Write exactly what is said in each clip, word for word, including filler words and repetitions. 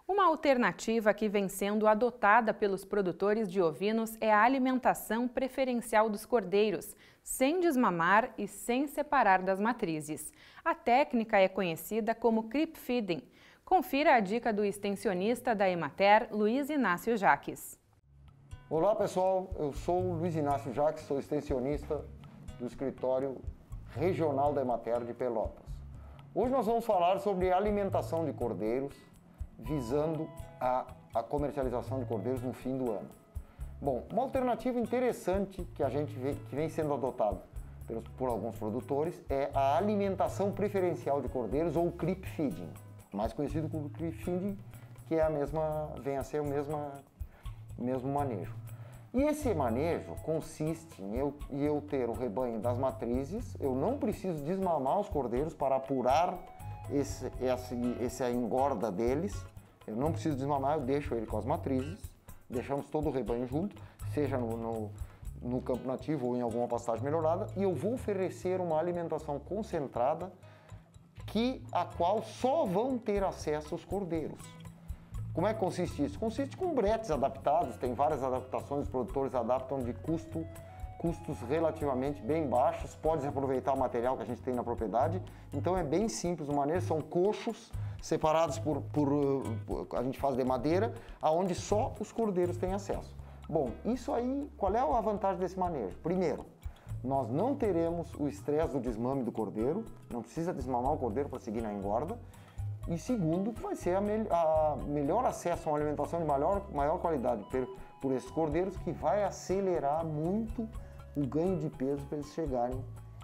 Uma alternativa que vem sendo adotada pelos produtores de ovinos é a alimentação preferencial dos cordeiros, sem desmamar e sem separar das matrizes. A técnica é conhecida como creep feeding. Confira a dica do extensionista da Emater, Luiz Inácio Jaques. Olá pessoal, eu sou o Luiz Inácio Jaques, sou extensionista do escritório regional da Emater de Pelotas. Hoje nós vamos falar sobre alimentação de cordeiros, visando a, a comercialização de cordeiros no fim do ano. Bom, uma alternativa interessante que a gente vê, que vem sendo adotada pelos, por alguns produtores é a alimentação preferencial de cordeiros ou creep feeding, mais conhecido como creep feeding, que é a mesma, vem a ser o mesmo, mesmo manejo. E esse manejo consiste em eu, em eu ter o rebanho das matrizes, eu não preciso desmamar os cordeiros para apurar esse, esse, essa engorda deles, eu não preciso desmamar, eu deixo ele com as matrizes, deixamos todo o rebanho junto, seja no, no, no campo nativo ou em alguma pastagem melhorada, e eu vou oferecer uma alimentação concentrada que, a qual só vão ter acesso os cordeiros. Como é que consiste isso? Consiste com bretes adaptados, tem várias adaptações, os produtores adaptam de custo, custos relativamente bem baixos, pode aproveitar o material que a gente tem na propriedade, então é bem simples, o manejo são coxos separados por, por, por a gente faz de madeira, aonde só os cordeiros têm acesso. Bom, isso aí, qual é a vantagem desse manejo? Primeiro, nós não teremos o estresse do desmame do cordeiro, não precisa desmamar o cordeiro para seguir na engorda. E segundo, vai ser a, me a melhor acesso a uma alimentação de maior, maior qualidade por, por esses cordeiros, que vai acelerar muito o ganho de peso para eles chegarem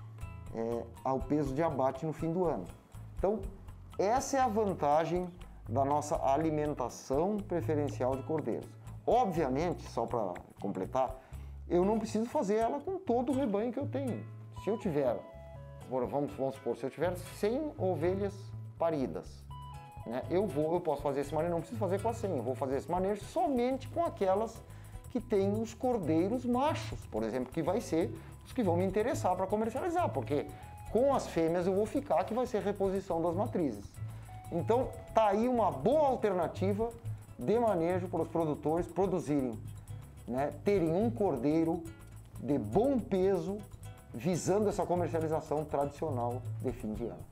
é, ao peso de abate no fim do ano. Então, essa é a vantagem da nossa alimentação preferencial de cordeiros. Obviamente, só para completar, eu não preciso fazer ela com todo o rebanho que eu tenho. Se eu tiver, vamos, vamos supor, se eu tiver cem ovelhas paridas, né, eu, vou, eu posso fazer esse manejo, não preciso fazer com a cem, eu vou fazer esse manejo somente com aquelas que têm os cordeiros machos, por exemplo, que vai ser os que vão me interessar para comercializar, porque com as fêmeas eu vou ficar, que vai ser reposição das matrizes. Então, tá aí uma boa alternativa de manejo para os produtores produzirem, né, terem um cordeiro de bom peso, visando essa comercialização tradicional de fim de ano.